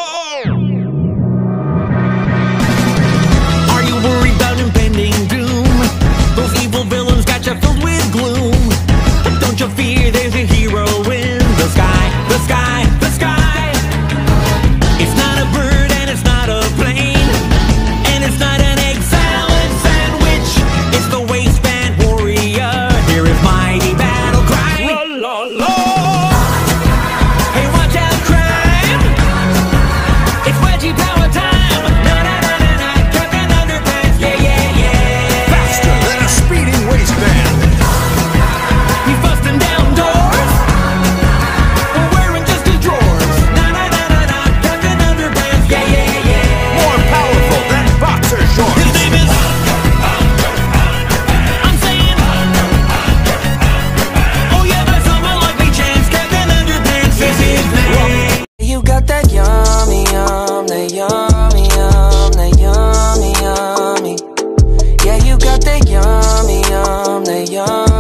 Are you worried about impending doom? Those evil villains got you filled with gloom. Don't you fear, there's a hero in the sky, the sky, the sky. It's not a bird and it's not a plane, and it's not an egg salad sandwich. It's the waistband warrior. Here is mighty battle cry. La la la. Hey, watch out, crime! It's wedgie power time. Na na na na na. Captain Underpants. Yeah yeah yeah. Faster than a speeding waistband. He's busting down doors, wearing just his drawers. Na na na na na. Captain Underpants. Yeah yeah yeah. More powerful than boxer shorts. His name is. I'm saying. Oh yeah, by some unlikely chance, Captain Underpants is his name. You got that yummy, that yummy, that yummy, yummy. Yeah, you got that yummy, that yummy.